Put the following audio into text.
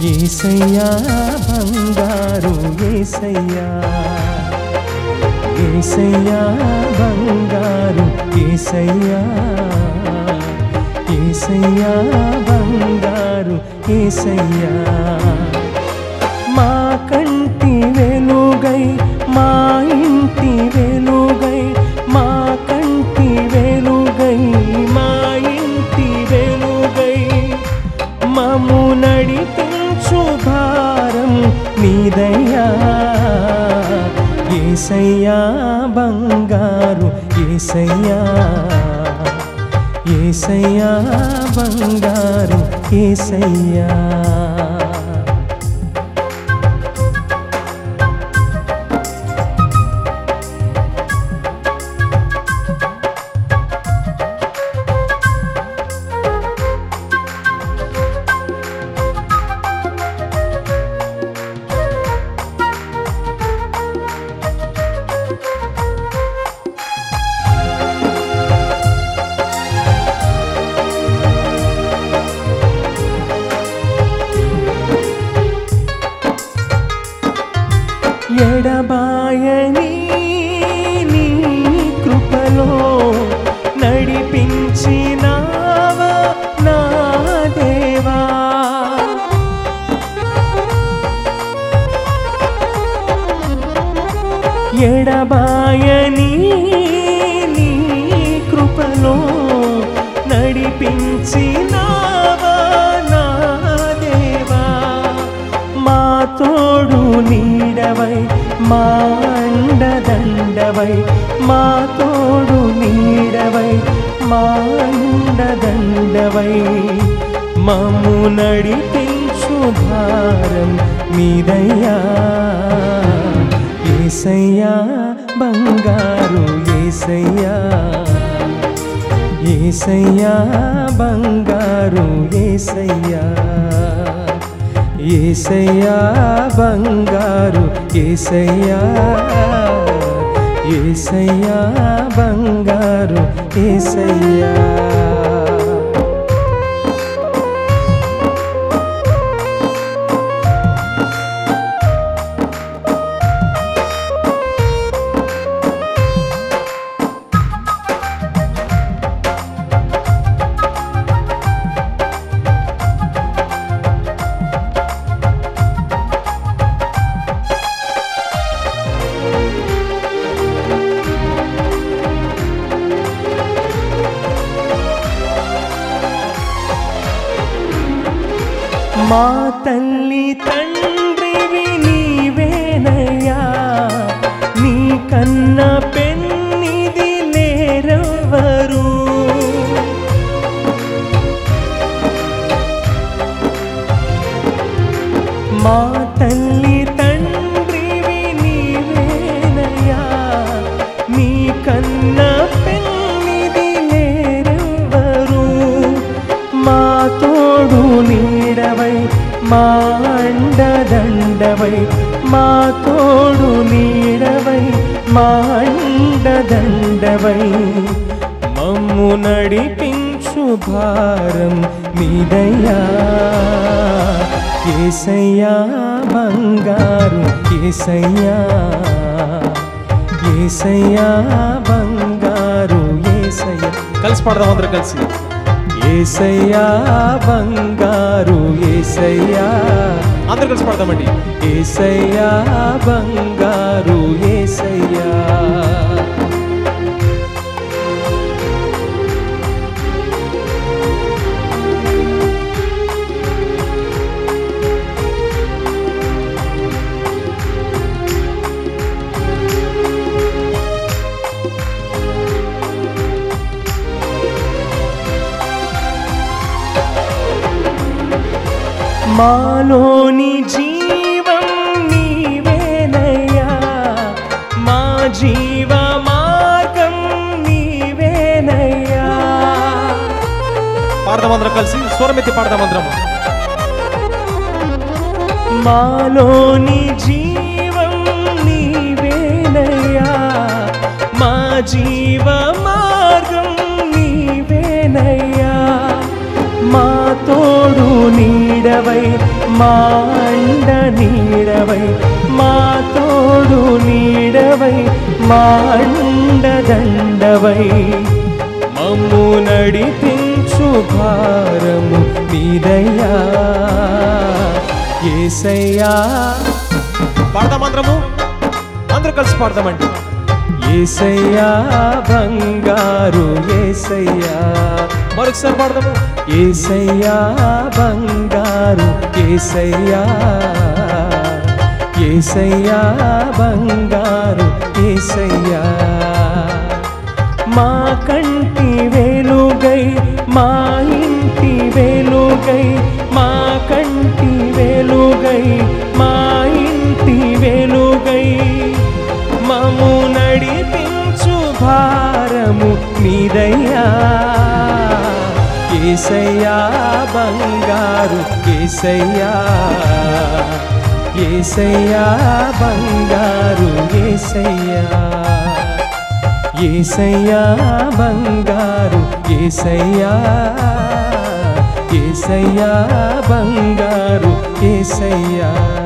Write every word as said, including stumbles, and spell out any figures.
యేసయ్యా బంగారు యేసయ్యా యేసయ్యా బంగారు యేసయ్యా యేసయ్యా బంగారు యేసయ్యా మా కంటి వెలుగై మా ఇంటి వెలుగై మా కంటి వెలుగై మా ఇంటి వెలుగై మము నడిపించు భారం నీదయ్యా యేసయ్యా బంగారు యేసయ్యా యేసయ్యా బంగారు యేసయ్యా ఎడబాయని నీ కృపలో నడిపించినావా నా దేవా ఎడబాయని నీ కృపలో నడిపించినావా నా దేవా మా తోడు నీడవై మా అండదండవై మా తోడు నీడవై మా అండదండవై మమ్ము నడిపించు భారం మీదయ్యా యేసయ్యా బంగారు యేసయ్యా యేసయ్యా బంగారు యేసయ్యా యేసయ్యా బంగారు యేసయ్యా యేసయ్యా బంగారు యేసయ్యా మా తల్లి తండ్రివి నీవేనయ్యా నీ కన్న పెన్నిది లేరెవ్వరు మా తల్లి తండ్రివి నీవేనయ్యా నీ కన్న పెన్నిది లేరెవ్వరు మా తోడు నీడవై మా అండదండవై మా తోడు నీడవై మా అండదండవై మమ్ము నడిపించు భారం మీదయ్యా యేసయ్యా బంగారు యేసయ్యా యేసయ్యా బంగారు యేసయ్యా కలిసి పాడదాం అందరూ కలిసి యేసయ్యా బంగారు యేసయ్యా అందరూ కలిసి పాడదామండి యేసయ్యా బంగారు యేసయ్యా మాలోని జీవం నీవేనయ్యా మా జీవ మార్గం నీవేనయ్యా పాడదాం అందరం కలిసి స్వరమెత్తి పాడదాం అందరం మాలోని జీవం నీవేనయ్యా మా జీవ మార్గం నీవేనయ్యా మా తోడు నీడవై మా అండ నీడవై మా తోడు నీడవై మా అండ దండవై మమ్ము నడిపించు భారము నీదయ్యా యేసయ్యా. పాడదాం అందరము, అందరూ కలిసి పాడదామండి. యేసయ్యా బంగారు యేసయ్యా, మరొకసారి పాడదాము. యేసయ్యా బంగారు యేసయ్యా, యేసయ్యా బంగారు యేసయ్యా. మా కంటి వెలుగై మా ఇంటి వెలుగై మా కంటి వెలుగై మా ఇంటి వెలుగై మము నడిపించు భారము నీదయ్యా యేసయ్యా బంగారు యేసయ్యా, యేసయ్యా బంగారు యేసయ్యా, యేసయ్యా బంగారు యేసయ్యా, యేసయ్యా బంగారు యేసయ్యా.